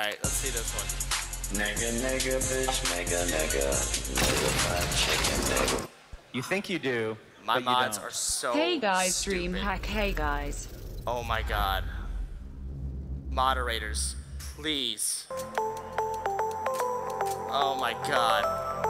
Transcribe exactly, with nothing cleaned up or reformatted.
Alright, let's see this one. Nigga, nigga, bitch, mega, nigga, nigga, fried chicken, nigga. You think you do, My but mods you don't. are so Hey guys, stupid. Dreamhack, hey guys. Oh my god. Moderators, please. Oh my god.